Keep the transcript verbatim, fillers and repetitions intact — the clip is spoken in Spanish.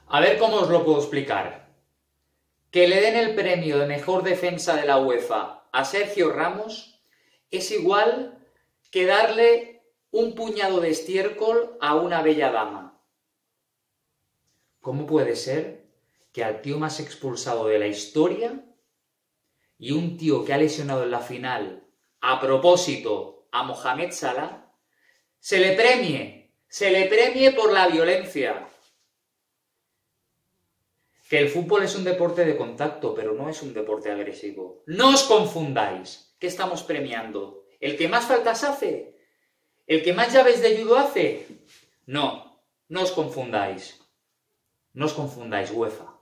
A ver cómo os lo puedo explicar. Que le den el premio de mejor defensa de la UEFA a Sergio Ramos es igual que darle un puñado de estiércol a una bella dama. ¿Cómo puede ser que al tío más expulsado de la historia y un tío que ha lesionado en la final a propósito a Mohamed Salah se le premie, se le premie por la violencia? Que el fútbol es un deporte de contacto, pero no es un deporte agresivo. No os confundáis. ¿Qué estamos premiando? ¿El que más faltas hace? ¿El que más llaves de judo hace? No, no os confundáis. No os confundáis, UEFA.